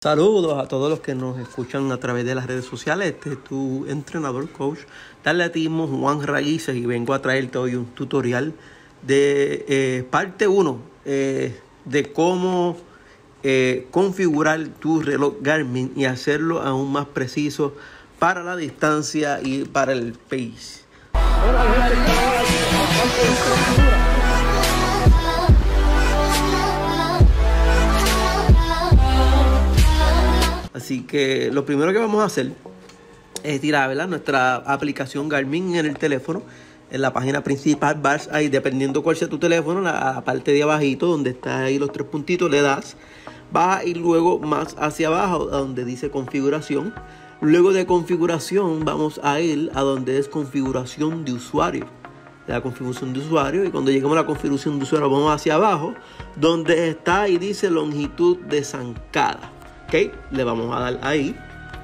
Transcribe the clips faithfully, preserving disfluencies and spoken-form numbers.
Saludos a todos los que nos escuchan a través de las redes sociales. Este es tu entrenador, coach, Dale Atletismo, Juan Raíces, y vengo a traerte hoy un tutorial de eh, parte uno eh, de cómo eh, configurar tu reloj Garmin y hacerlo aún más preciso para la distancia y para el pace. Así que lo primero que vamos a hacer es tirar, ¿verdad?, nuestra aplicación Garmin en el teléfono. En la página principal vas ahí, dependiendo cuál sea tu teléfono, la, la parte de abajito donde están ahí los tres puntitos, le das. Vas a ir luego más hacia abajo a donde dice configuración. Luego de configuración vamos a ir a donde es configuración de usuario. La configuración de usuario, y cuando lleguemos a la configuración de usuario vamos hacia abajo donde está y dice longitud de zancada. Ok, le vamos a dar ahí.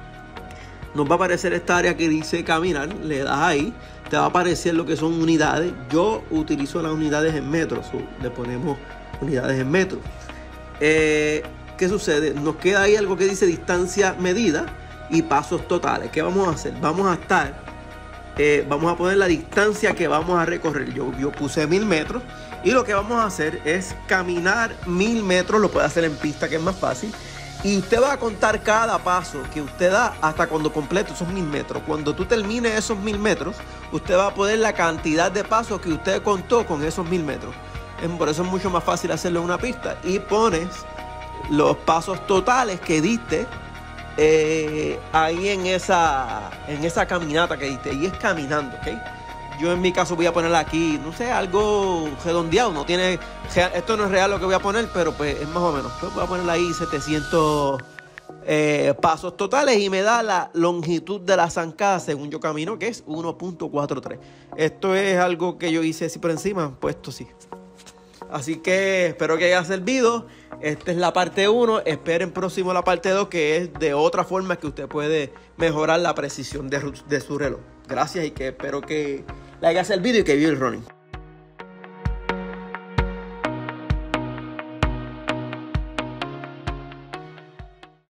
Nos va a aparecer esta área que dice caminar. Le das ahí. Te va a aparecer lo que son unidades. Yo utilizo las unidades en metros. Le ponemos unidades en metros. Eh, ¿Qué sucede? Nos queda ahí algo que dice distancia medida y pasos totales. ¿Qué vamos a hacer? Vamos a estar, eh, vamos a poner la distancia que vamos a recorrer. Yo, yo puse mil metros. Y lo que vamos a hacer es caminar mil metros. Lo puede hacer en pista, que es más fácil. Y usted va a contar cada paso que usted da hasta cuando complete esos mil metros. Cuando tú termines esos mil metros, usted va a poner la cantidad de pasos que usted contó con esos mil metros. Por eso es mucho más fácil hacerlo en una pista. Y pones los pasos totales que diste eh, ahí en esa, en esa caminata que diste. Y es caminando, ¿ok? Yo en mi caso voy a poner aquí, no sé, algo redondeado. No tiene, esto no es real lo que voy a poner, pero pues es más o menos. Pues voy a poner ahí setecientos eh, pasos totales y me da la longitud de la zancada según yo camino, que es uno punto cuarenta y tres. Esto es algo que yo hice así por encima, puesto sí. Así que espero que haya servido. Esta es la parte uno. Esperen próximo la parte dos, que es de otra forma que usted puede mejorar la precisión de, de su reloj. Gracias y que espero que le haya servido y que viva el running.